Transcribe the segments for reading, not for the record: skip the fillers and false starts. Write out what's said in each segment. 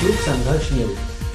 News संघर्ष news.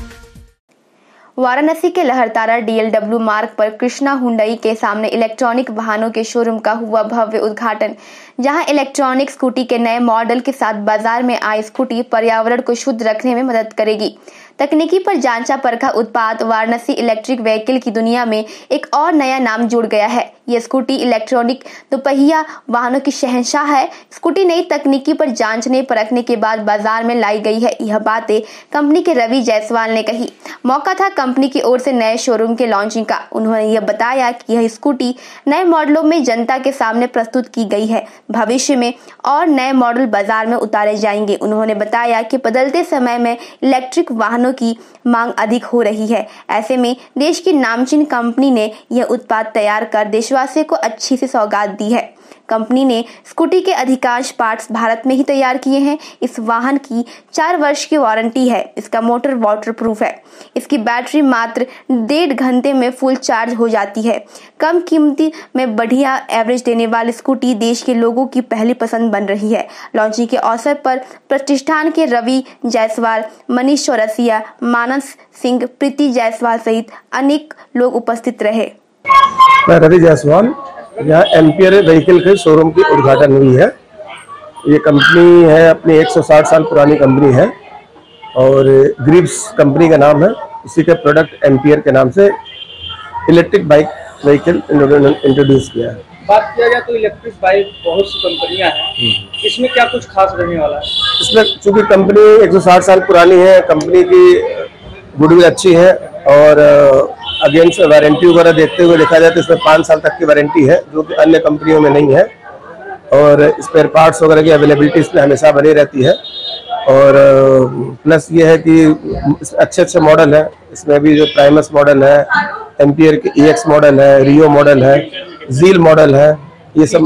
Varanasi के Lahartara DLW मार्ग पर कृष्णा हुंडई के सामने इलेक्ट्रॉनिक वाहनों के शोरूम का हुआ भव्य उद्घाटन, जहां इलेक्ट्रॉनिक स्कूटी के नए मॉडल के साथ बाजार में आई स्कूटी पर्यावरण को शुद्ध रखने में मदद करेगी। तकनीकी पर जांचा परखा उत्पाद वाराणसी इलेक्ट्रिक व्हीकल की दुनिया में एक और नया नाम जुड़ गया है। यह स्कूटी इलेक्ट्रॉनिक दोपहिया वाहनों की शहंशाह है। स्कूटी नई तकनीकी पर जांचने परखने के बाद बाजार में लाई गई है। यह बातें कंपनी के रवि जायसवाल ने कही। मौका था कंपनी की ओर से नए शोरूम के लॉन्चिंग का। उन्होंने यह बताया कि यह स्कूटी नए मॉडलों में जनता के सामने प्रस्तुत की गई है। भविष्य में और नए मॉडल बाजार में उतारे जाएंगे। उन्होंने बताया कि बदलते समय में इलेक्ट्रिक वाहनों की मांग अधिक हो रही है। ऐसे में देश की नामचीन कंपनी ने यह उत्पाद तैयार कर देशवासियों को अच्छी सी सौगात दी है। कंपनी ने स्कूटी के अधिकांश पार्ट्स भारत में ही तैयार किए हैं। इस वाहन की 4 वर्ष की वारंटी है। इसका मोटर वाटरप्रूफ है। इसकी बैटरी मात्र 1.5 घंटे में फुल चार्ज हो जाती है। कम कीमती में बढ़िया एवरेज देने वाली स्कूटी देश के लोगों की पहली पसंद बन रही है। लॉन्चिंग के अवसर पर प्रतिष्ठान के रवि जायसवाल, मनीष चौरसिया, मानस सिंह, प्रीति जायसवाल सहित अनेक लोग उपस्थित रहे। मैं रवि जायसवाल, यहाँ एम्पियर व्हीकल के शोरूम की उद्घाटन हुई है। ये कंपनी है अपनी 160 साल पुरानी कंपनी है और ग्रिप्स कंपनी का नाम है। इसी के प्रोडक्ट एम्पियर के नाम से इलेक्ट्रिक बाइक व्हीकल इंट्रोड्यूस किया है। बात किया जाए तो इलेक्ट्रिक बाइक बहुत सी कंपनियां हैं, इसमें क्या कुछ खास रहने वाला है? इसमें चूंकि कंपनी 160 साल पुरानी है, कंपनी की गुडविल अच्छी है और अगेंस्ट वारंटी वगैरह देखते हुए देखा जाए तो इसमें 5 साल तक की वारंटी है, जो कि अन्य कंपनियों में नहीं है। और स्पेयर पार्ट्स वगैरह की अवेलेबिलिटी इसमें हमेशा बनी रहती है। और प्लस ये है कि अच्छे मॉडल है। इसमें भी जो प्राइमस मॉडल है, एम्पियर के EX मॉडल है, रियो मॉडल है, जील मॉडल है। ये सब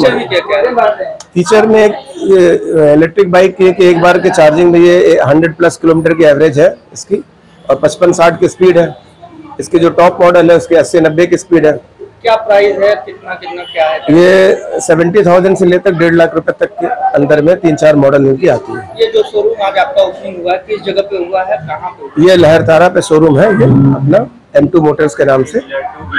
फीचर में इलेक्ट्रिक बाइक की एक बार के चार्जिंग में ये 100+ किलोमीटर की एवरेज है इसकी और 55-60 की स्पीड है। इसकी जो टॉप मॉडल है उसकी 80-90 की स्पीड है। क्या प्राइस है, कितना क्या है? ये 70,000 से लेकर 1.5 लाख रुपए तक के अंदर में 3-4 मॉडल इनकी आती है। ये जो शोरूम आज आपका ओपनिंग हुआ है, किस जगह पे हुआ है, कहाँ पे? ये लहरतारा पे शोरूम है, ये अपना M2 मोटर्स के नाम से।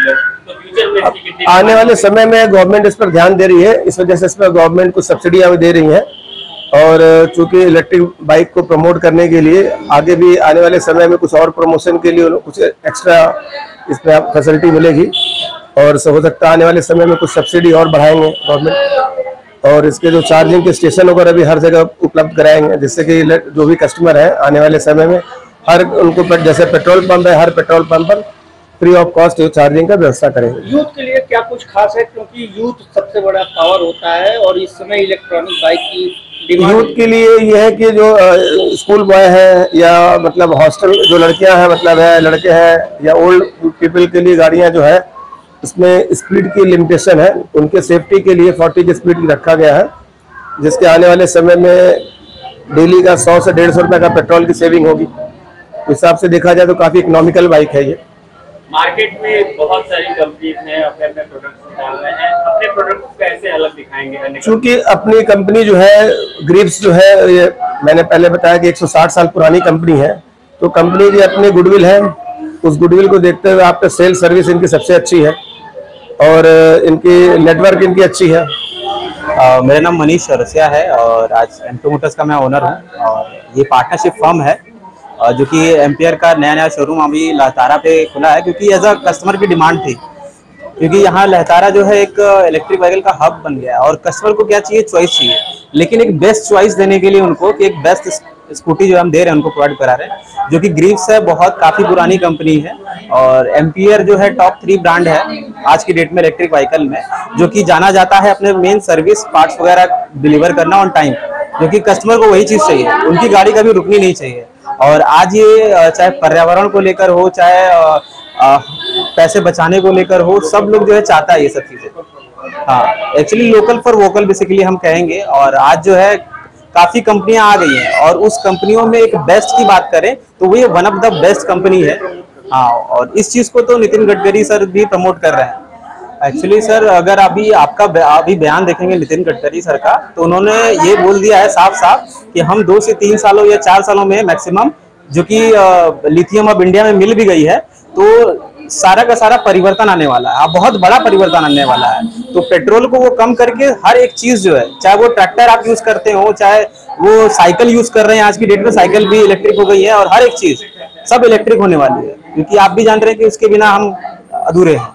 आने वाले समय में गवर्नमेंट इस पर ध्यान दे रही है, इस वजह से इस पर गवर्नमेंट कुछ सब्सिडियां भी दे रही है। और चूंकि इलेक्ट्रिक बाइक को प्रमोट करने के लिए आगे भी आने वाले समय में कुछ और प्रमोशन के लिए कुछ एक्स्ट्रा इसमें फैसिलिटी मिलेगी और हो सकता है आने वाले समय में कुछ सब्सिडी और बढ़ाएंगे गवर्नमेंट। और इसके जो चार्जिंग के स्टेशन वगैरह भी हर जगह उपलब्ध कराएंगे, जिससे कि जो भी कस्टमर है आने वाले समय में हर उनको पर जैसे पेट्रोल पंप है, हर पेट्रोल पंप पर फ्री ऑफ कॉस्ट चार्जिंग का व्यवस्था करेंगे। यूथ के लिए क्या कुछ खास है, क्योंकि यूथ सबसे बड़ा पावर होता है और इस समय इलेक्ट्रॉनिक बाइक की यूथ के लिए यह है कि जो स्कूल बॉय है या मतलब हॉस्टल जो लड़कियां हैं मतलब है लड़के हैं या ओल्ड पीपल के लिए गाड़ियां जो है इसमें स्पीड की लिमिटेशन है। उनके सेफ्टी के लिए 40 की स्पीड रखा गया है, जिसके आने वाले समय में डेली का 100 से 150 रुपए का पेट्रोल की सेविंग होगी। उस हिसाब से देखा जाए तो काफी इकोनॉमिकल बाइक है ये। मार्केट में बहुत सारी कंपनीज हैं, अपने प्रोडक्ट्स निकाल रहे हैं, अपने प्रोडक्ट्स कैसे अलग दिखाएंगे? क्योंकि अपनी कंपनी जो है ग्रिप्स जो है, ये मैंने पहले बताया कि 160 साल पुरानी कंपनी है, तो कंपनी की अपनी गुडविल है। उस गुडविल को देखते हुए आपका सेल सर्विस इनकी सबसे अच्छी है और इनकी नेटवर्क इनकी अच्छी है। मेरा नाम मनीष चौरसिया है और आज M2 मोटर्स का मैं ओनर हूँ और ये पार्टनरशिप फर्म है जो कि एम्पियर का नया शोरूम अभी लहतारा पे खुला है, क्योंकि एज अ कस्टमर की डिमांड थी। क्योंकि यहाँ लहतारा जो है एक इलेक्ट्रिक व्हीकल का हब बन गया है और कस्टमर को क्या चाहिए, चॉइस चाहिए। लेकिन एक बेस्ट चॉइस देने के लिए उनको कि एक बेस्ट स्कूटी जो हम दे रहे हैं उनको प्रोवाइड करा रहे हैं, जो कि ग्रिप्स है, बहुत काफ़ी पुरानी कंपनी है। और एम्पियर जो है टॉप 3 ब्रांड है आज की डेट में इलेक्ट्रिक व्हीकल में, जो कि जाना जाता है अपने मेन सर्विस पार्ट्स वगैरह डिलीवर करना ऑन टाइम, जो कि कस्टमर को वही चीज़ चाहिए, उनकी गाड़ी कभी रुकनी नहीं चाहिए। और आज ये चाहे पर्यावरण को लेकर हो, चाहे पैसे बचाने को लेकर हो, सब लोग जो है चाहता है ये सब चीजें। हाँ, actually local for vocal basically हम कहेंगे। और आज जो है काफी कंपनियां आ गई हैं और उस कंपनियों में एक बेस्ट की बात करें तो वो ये one of the best company है। हाँ, और इस चीज को तो नितिन गडकरी सर भी प्रमोट कर रहे हैं। एक्चुअली सर अगर अभी आपका अभी बयान देखेंगे नितिन गडकरी सर का, तो उन्होंने ये बोल दिया है साफ साफ कि हम 2 से 3 सालों या 4 सालों में मैक्सिमम जो कि लिथियम अब इंडिया में मिल भी गई है, तो सारा का सारा परिवर्तन आने वाला है, बहुत बड़ा परिवर्तन आने वाला है। तो पेट्रोल को वो कम करके हर एक चीज जो है, चाहे वो ट्रैक्टर आप यूज करते हो, चाहे वो साइकिल यूज कर रहे हैं, आज की डेट में साइकिल भी इलेक्ट्रिक हो गई है, और हर एक चीज सब इलेक्ट्रिक होने वाली है, क्योंकि आप भी जान रहे हैं कि उसके बिना हम अधूरे हैं।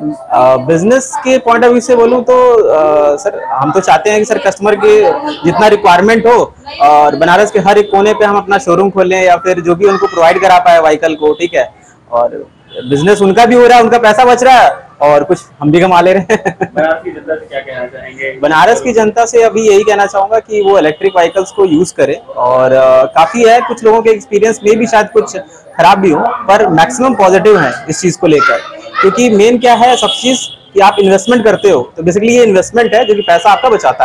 बिजनेस के पॉइंट ऑफ व्यू से बोलूं तो सर हम तो चाहते हैं कि सर कस्टमर के जितना रिक्वायरमेंट हो, और बनारस के हर एक कोने पे हम अपना शोरूम खोलें, या फिर जो भी उनको प्रोवाइड करा पाए व्हीकल को, ठीक है, और बिजनेस उनका भी हो रहा है, उनका पैसा बच रहा है, और कुछ हम भी कमा ले रहे हैं। बनारस की जनता से क्या कहना चाहेंगे? बनारस की जनता से अभी यही कहना चाहूंगा कि वो इलेक्ट्रिक व्हीकल्स को यूज करें, और काफी है, कुछ लोगों के एक्सपीरियंस में भी शायद कुछ खराब भी हो, पर मैक्सिमम पॉजिटिव है इस चीज को लेकर, क्योंकि मेन क्या है सब चीज कि आप इन्वेस्टमेंट करते हो, तो बेसिकली ये इन्वेस्टमेंट है जो कि पैसा आपका बचाता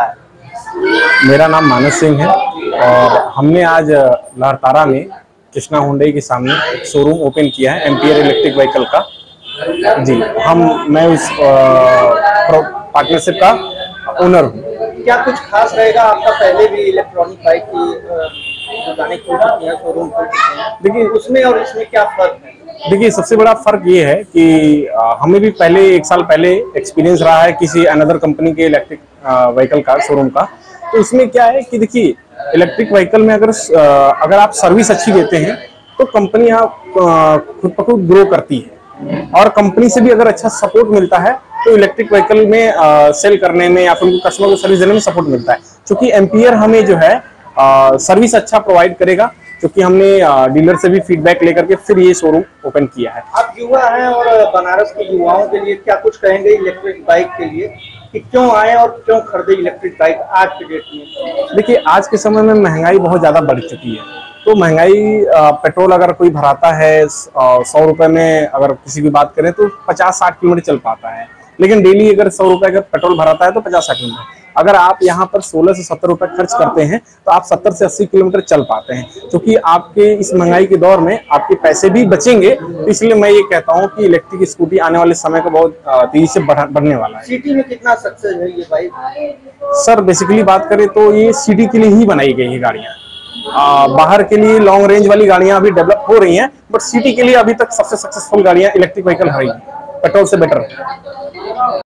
है। मेरा नाम मानस सिंह है, और हमने आज लहरतारा में कृष्णा हुंडई के सामने एक शोरूम ओपन किया है एम्पियर इलेक्ट्रिक व्हीकल का। जी, मैं उस पार्टनरशिप का ओनर हूँ। क्या कुछ खास रहेगा? आपका पहले भी इलेक्ट्रॉनिक बाइक की दुकानें खोल चुकी हैं, शोरूम खोल चुके हैं, देखिए उसमें और इसमें क्या फर्क है? देखिए, सबसे बड़ा फर्क ये है कि हमें भी पहले 1 साल पहले एक्सपीरियंस रहा है किसी अनदर कंपनी के इलेक्ट्रिक व्हीकल का शोरूम का। तो इसमें क्या है कि देखिए, इलेक्ट्रिक व्हीकल में अगर आप सर्विस अच्छी देते हैं तो कंपनी आप खुद ब खुद ग्रो करती है, और कंपनी से भी अगर अच्छा सपोर्ट मिलता है तो इलेक्ट्रिक व्हीकल में सेल करने में या फिर उनको कस्टमर को सर्विस देने में सपोर्ट मिलता है, क्योंकि एम्पियर हमें जो है सर्विस अच्छा प्रोवाइड करेगा, क्योंकि हमने डीलर से भी फीडबैक लेकर के फिर ये शोरूम ओपन किया है। आप युवा हैं, और बनारस के युवाओं के लिए क्या कुछ कहेंगे इलेक्ट्रिक बाइक के लिए, कि क्यों आए और क्यों खरीदे इलेक्ट्रिक बाइक आज के डेट में? देखिए, आज के समय में महंगाई बहुत ज्यादा बढ़ चुकी है, तो महंगाई पेट्रोल अगर कोई भराता है 100 रुपए में, अगर किसी की बात करें तो 50-60 किलोमीटर चल पाता है, लेकिन डेली अगर 100 रुपए का पेट्रोल भराता है तो 50-60 किलोमीटर। अगर आप यहाँ पर 16 से 70 रुपए खर्च करते हैं तो आप 70 से 80 किलोमीटर चल पाते हैं, क्योंकि आपके इस महंगाई के दौर में आपके पैसे भी बचेंगे। तो इसलिए मैं ये कहता हूँ कि इलेक्ट्रिक स्कूटी आने वाले समय को बहुत तेजी से बढ़ने वाला है। सिटी में कितना सक्सेस है ये बाइक? सर बेसिकली बात करें तो ये सिटी के लिए ही बनाई गई है गाड़ियाँ, बाहर के लिए लॉन्ग रेंज वाली गाड़ियाँ अभी डेवलप हो रही हैं, बट सिटी के लिए अभी तक सबसे सक्सेसफुल गाड़ियाँ इलेक्ट्रिक व्हीकल है, पेट्रोल से बेटर।